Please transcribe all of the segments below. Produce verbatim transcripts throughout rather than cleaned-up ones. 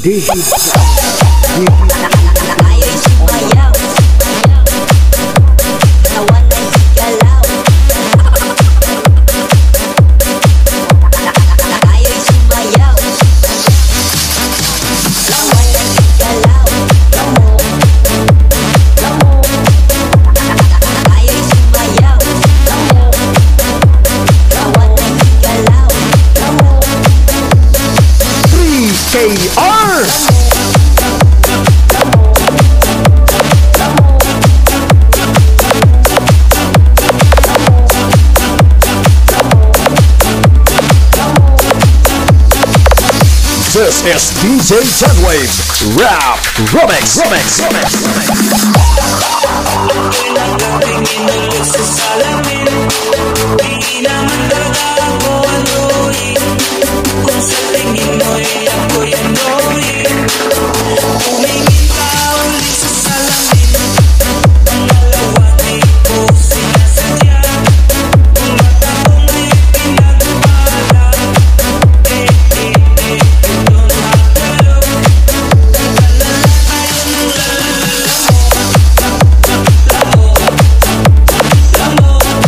Ayaw sumayaw, katawan ay galaw. Ayaw sumayaw, katawan ay galaw. Ayaw sumayaw, katawan ay galaw. three K R This is D J Jetwave Rap Remix Remix Remix Di naman talaga ako anuhin. Kung sa tingin mo'y ako'y anuhin. Tumingin ka ulit sa salamin. Pangalawa di ko sinasadya. Kung mata ko may pinagpala. Eh, eh, eh, ito nakalo. Lalala tayo ng lalala mo. Lamo,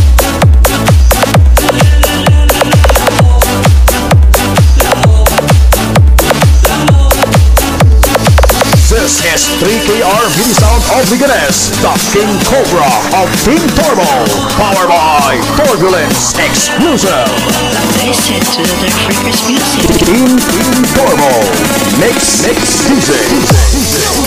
This is three K R Mini Sound of Liganes, the King Cobra of Team Turbo, powered by Turbulence Exclusive. Listen to the Freakers music. Team Team Turbo Mix Mix D J.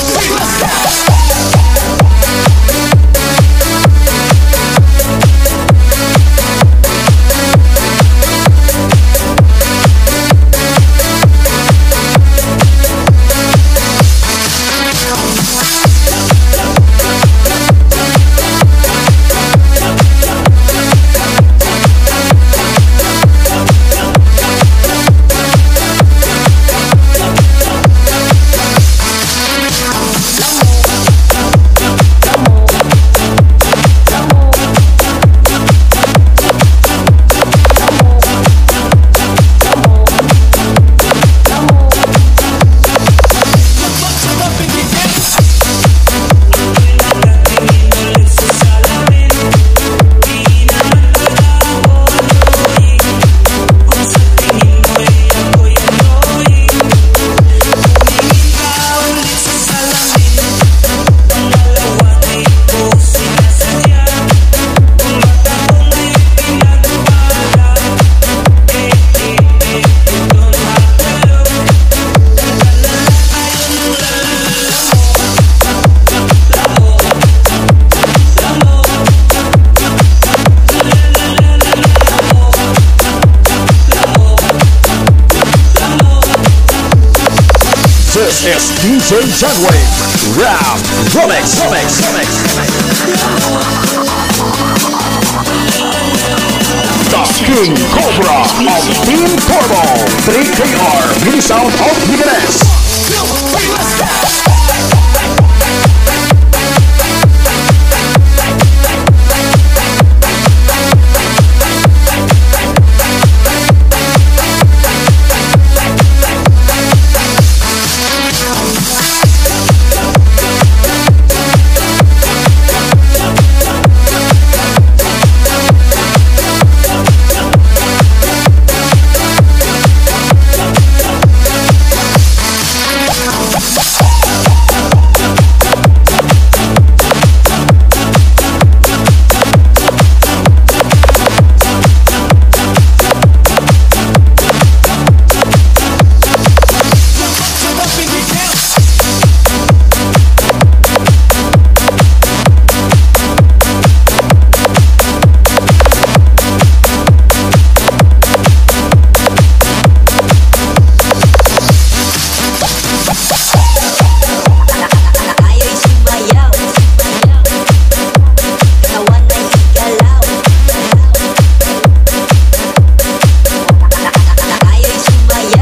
This is D J Jetwave Rap Remix Remix Remix The King Cobra of Team Turbo, three K R Mini Sound of Liganes.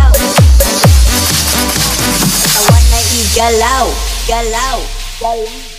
Galaw, galaw, galaw.